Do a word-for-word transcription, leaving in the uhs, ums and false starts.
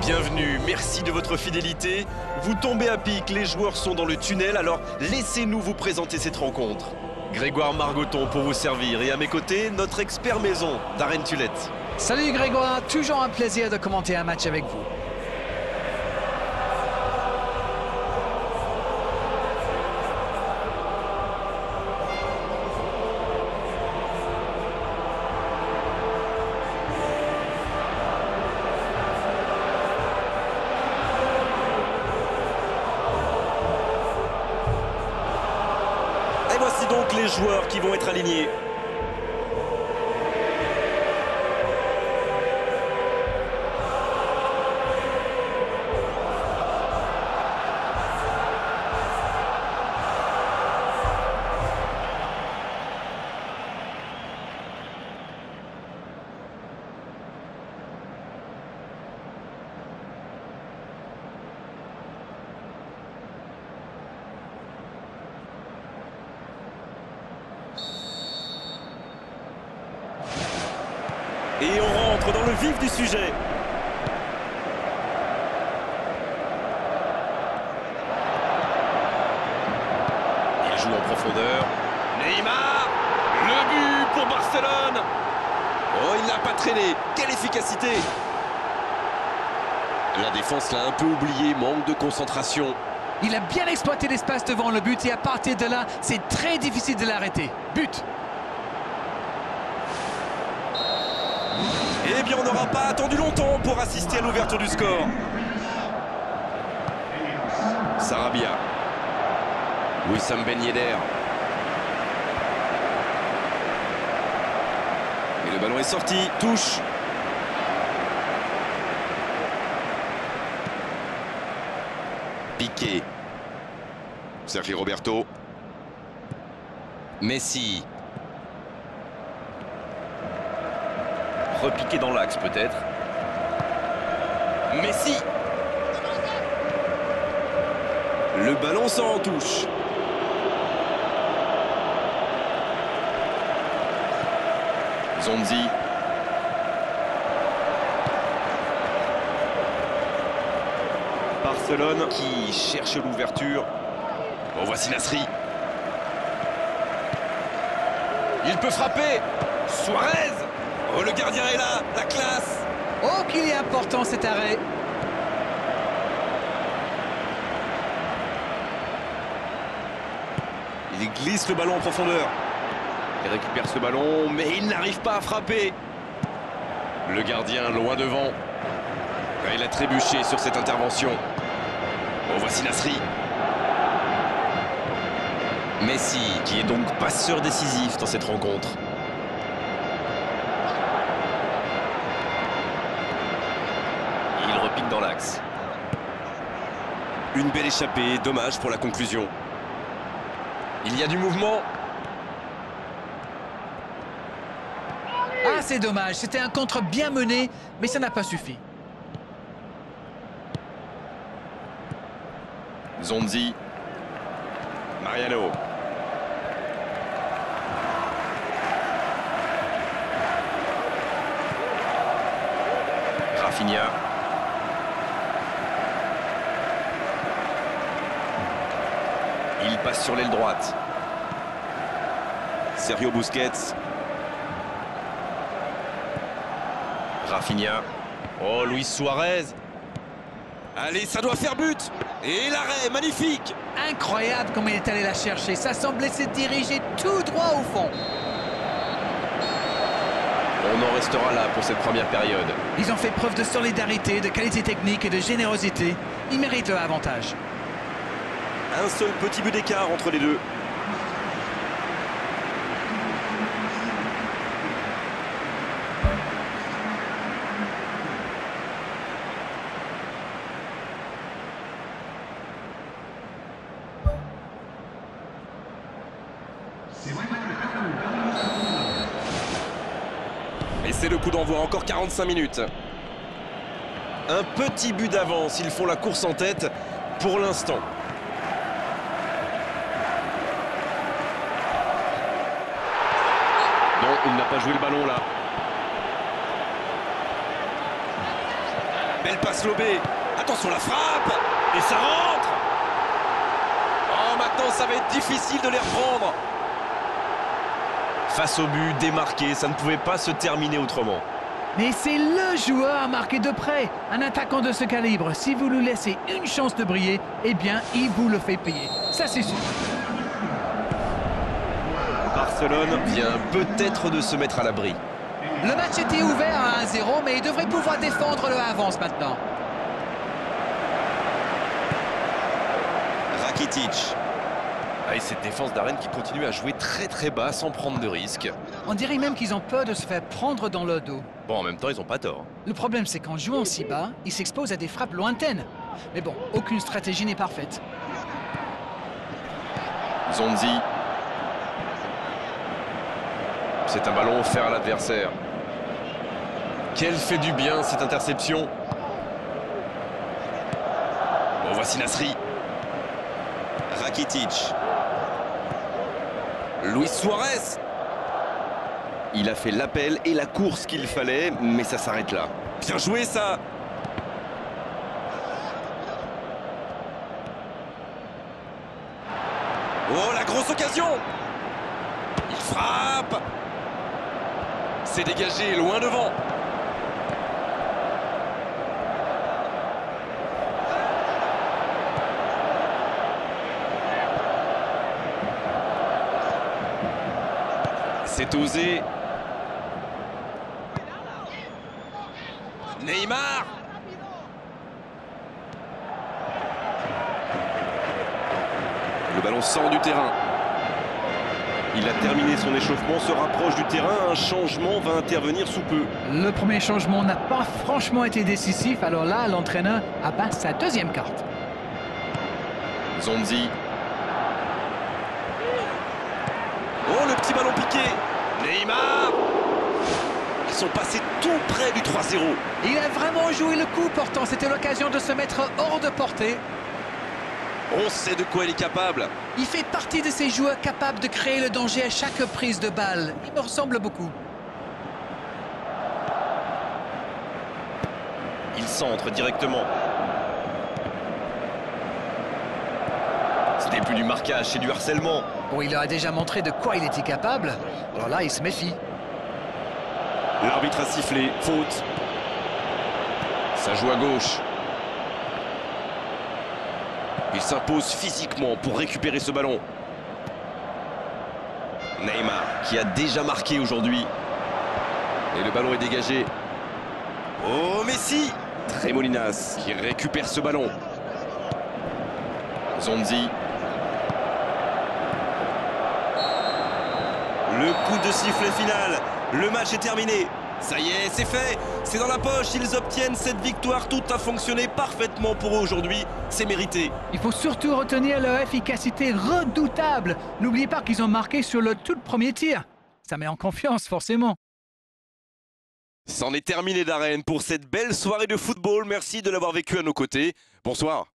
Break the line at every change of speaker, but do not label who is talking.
Bienvenue, merci de votre fidélité. Vous tombez à pic, les joueurs sont dans le tunnel, alors laissez-nous vous présenter cette rencontre. Grégoire Margoton pour vous servir et à mes côtés, notre expert maison, Darren Tulette.
Salut Grégoire, toujours un plaisir de commenter un match avec vous.
Et voici donc les joueurs qui vont être alignés. Et on rentre dans le vif du sujet. Il joue en profondeur. Neymar, le but pour Barcelone. Oh, il n'a pas traîné. Quelle efficacité! La défense l'a un peu oublié, manque de concentration.
Il a bien exploité l'espace devant le but et à partir de là, c'est très difficile de l'arrêter. But!
Eh bien, on n'aura pas attendu longtemps pour assister à l'ouverture du score. Sarabia. Wissam Ben Yedder. Et le ballon est sorti. Touche. Piqué. Sergio Roberto. Messi. Repiqué dans l'axe peut-être. Messi. Le ballon sort en touche. Zonzi. Barcelone qui cherche l'ouverture. Bon, voici Nasri. Il peut frapper. Suarez. Oh, le gardien est là, la classe.
Oh, qu'il est important cet arrêt.
Il glisse le ballon en profondeur. Il récupère ce ballon, mais il n'arrive pas à frapper. Le gardien loin devant. Il a trébuché sur cette intervention. Oh, voici Nasri. Messi, qui est donc passeur décisif dans cette rencontre. Il repique dans l'axe. Une belle échappée, dommage pour la conclusion. Il y a du mouvement.
Ah, c'est dommage, c'était un contre bien mené, mais ça n'a pas suffi.
Zonzi. Mariano. Rafinha. Il passe sur l'aile droite. Sergio Busquets. Rafinha. Oh, Luis Suarez. Allez, ça doit faire but. Et l'arrêt, magnifique.
Incroyable comme il est allé la chercher. Ça semblait se diriger tout droit au fond.
On en restera là pour cette première période.
Ils ont fait preuve de solidarité, de qualité technique et de générosité. Ils méritent leur avantage.
Un seul petit but d'écart entre les deux. Et c'est le coup d'envoi, encore quarante-cinq minutes. Un petit but d'avance, ils font la course en tête pour l'instant. Non, il n'a pas joué le ballon là. belle passe lobée. Attention la frappe. Et ça rentre. Oh, maintenant ça va être difficile de les reprendre. Face au but, démarqué, ça ne pouvait pas se terminer autrement.
Mais c'est le joueur à marquer de près. Un attaquant de ce calibre, si vous lui laissez une chance de briller, eh bien, il vous le fait payer. Ça, c'est sûr.
Barcelone vient peut-être de se mettre à l'abri.
Le match était ouvert à un zéro, mais il devrait pouvoir défendre le avance maintenant.
Rakitic. Ah, et cette défense d'Arène qui continue à jouer très très bas sans prendre de risques.
On dirait même qu'ils ont peur de se faire prendre dans le dos.
Bon, en même temps, ils n'ont pas tort.
Le problème, c'est qu'en jouant si bas, ils s'exposent à des frappes lointaines. Mais bon, aucune stratégie n'est parfaite.
Zonzi. C'est un ballon offert à l'adversaire. Quelle fait du bien cette interception. Bon, voici Nasri. Rakitic. Luis Suarez. Il a fait l'appel et la course qu'il fallait, mais ça s'arrête là. Bien joué ça. Oh, la grosse occasion. Il frappe. C'est dégagé, loin devant. C'est osé. Neymar. Le ballon sort du terrain. Il a terminé son échauffement, se rapproche du terrain. Un changement va intervenir sous peu.
Le premier changement n'a pas franchement été décisif. Alors là, l'entraîneur abat sa deuxième carte.
Zonzi. Oh, le petit ballon piqué. Neymar. Ils sont passés tout près du trois zéro.
Il a vraiment joué le coup, pourtant c'était l'occasion de se mettre hors de portée.
On sait de quoi il est capable.
Il fait partie de ces joueurs capables de créer le danger à chaque prise de balle. Il me ressemble beaucoup.
Il centre directement. Ce n'est plus du marquage, c'est du harcèlement.
Bon, il leur a déjà montré de quoi il était capable. Alors là, il se méfie.
L'arbitre a sifflé, faute. Ça joue à gauche. Il s'impose physiquement pour récupérer ce ballon. Neymar, qui a déjà marqué aujourd'hui. Et le ballon est dégagé. Oh, Messi. Tremolinas, qui récupère ce ballon. Zonzi. Le coup de sifflet final. Le match est terminé. Ça y est, c'est fait. C'est dans la poche. Ils obtiennent cette victoire. Tout a fonctionné parfaitement pour eux aujourd'hui. C'est mérité.
Il faut surtout retenir leur efficacité redoutable. N'oubliez pas qu'ils ont marqué sur le tout premier tir. Ça met en confiance, forcément.
C'en est terminé d'Arène pour cette belle soirée de football. Merci de l'avoir vécu à nos côtés. Bonsoir.